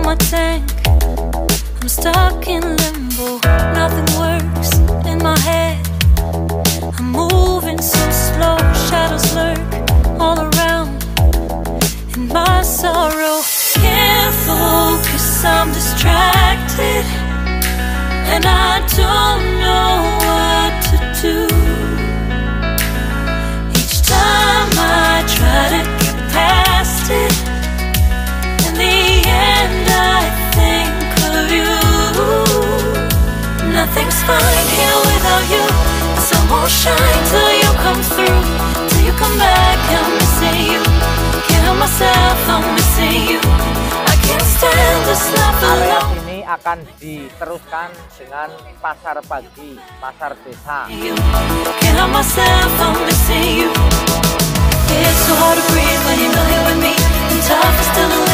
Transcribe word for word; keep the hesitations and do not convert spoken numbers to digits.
my tank. I'm stuck in limbo, nothing works in my head. I'm moving so slow, shadows lurk all around. In my sorrow, can't focus, I'm distracted, and I don't know what to do. Each time I try to get past it, in the end I think of you. Nothing's fine here without you. The sun won't shine till you come through, till you come back. I'm missing you, can't help myself, I'm missing you. I can't stand this life Area alone. ini akan diteruskan dengan pasar pagi, pasar desa. Can't help myself, I'm missing you. It's so hard to breathe when you're not here with me, and tough is still